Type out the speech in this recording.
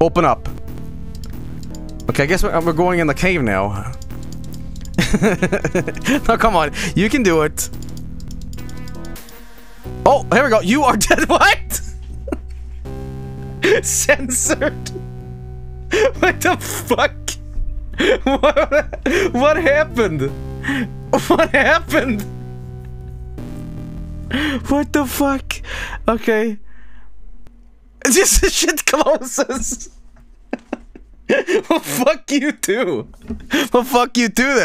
Open up. Okay, I guess we're going in the cave now. No, come on. You can do it. Oh, here we go. You are dead. What? Censored. What the fuck? What happened? What happened? What the fuck? Okay. This shit closes. Well, fuck you too. Well, fuck you too then.